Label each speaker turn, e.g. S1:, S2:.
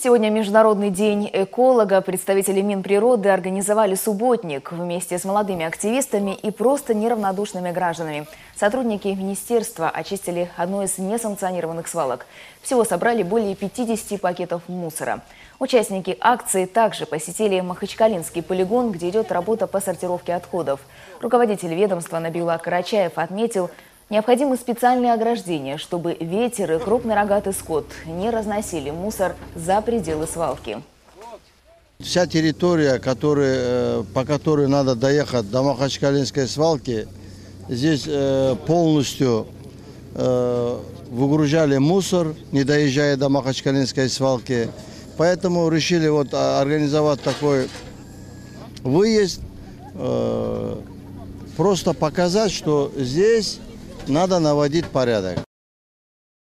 S1: Сегодня Международный день эколога. Представители Минприроды организовали субботник вместе с молодыми активистами и просто неравнодушными гражданами. Сотрудники министерства очистили одну из несанкционированных свалок. Всего собрали более 50 пакетов мусора. Участники акции также посетили Махачкалинский полигон, где идет работа по сортировке отходов. Руководитель ведомства Набиулла Карачаев отметил, необходимы специальные ограждения, чтобы ветер и крупный рогатый скот не разносили мусор за пределы свалки.
S2: Вся территория, по которой надо доехать до Махачкалинской свалки, здесь полностью выгружали мусор, не доезжая до Махачкалинской свалки. Поэтому решили организовать такой выезд, просто показать, что здесь надо наводить порядок.